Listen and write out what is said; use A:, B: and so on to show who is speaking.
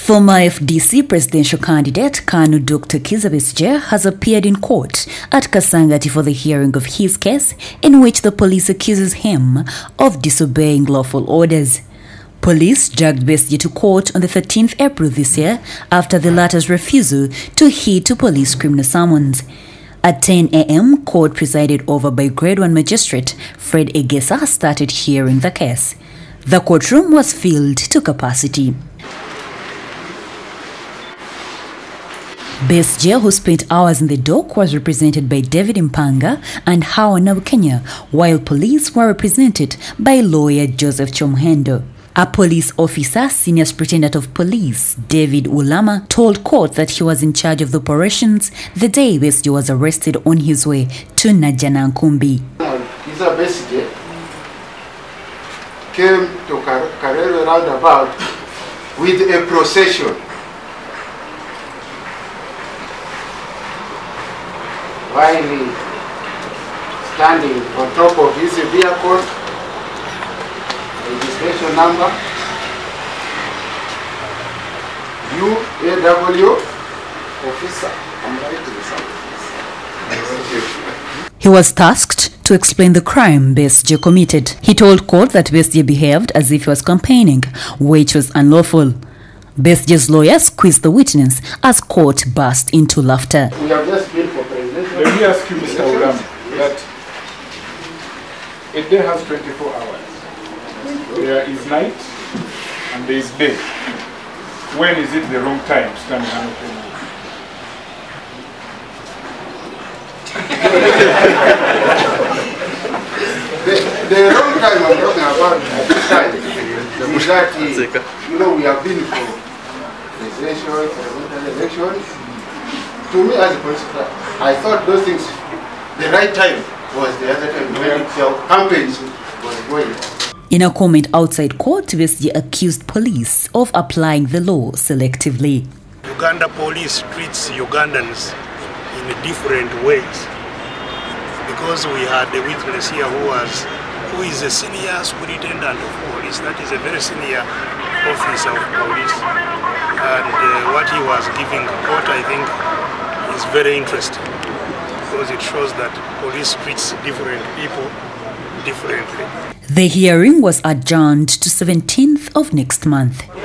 A: Former FDC presidential candidate Kanu Dr. Besigye has appeared in court at Kasangati for the hearing of his case in which the police accuses him of disobeying lawful orders. Police dragged Besigye to court on the 13th April this year after the latter's refusal to heed to police criminal summons. At 10 a.m., court presided over by Grade 1 Magistrate Fred Egesa started hearing the case. The courtroom was filled to capacity. Besigye, who spent hours in the dock, was represented by David Mpanga and Hawa Kenya, while police were represented by lawyer Joseph Chomhendo. A police officer, senior superintendent of police David Ulama, told court that he was in charge of the operations the day Besigye was arrested on his way to Najanankumbi.
B: Besigye came to Karere roundabout with a procession. While standing on top of his vehicle, registration number UAW officer.
A: He was tasked to explain the crime Besigye committed. He told court that Besigye behaved as if he was campaigning, which was unlawful. Besigye's lawyer squeezed the witness as court burst into laughter.
B: We have just been for presidential.
C: Let me ask you, Mr. Ulama, that a day has 24 hours. There is night and there is day. When is it the wrong time to stand in
B: The wrong time I'm talking about at this time is that, we have been for presidential elections. To me, as a politician, I thought those things, the right time was the other time when the campaigns was going.
A: In a comment outside court, Besigye accused police of applying the law selectively.
D: Uganda police treats Ugandans in different ways, because we had a witness here who is a senior superintendent of police. That is a very senior officer of police, and what he was giving court, I think, is very interesting, because it shows that police treats different people differently.
A: The hearing was adjourned to 17th of next month.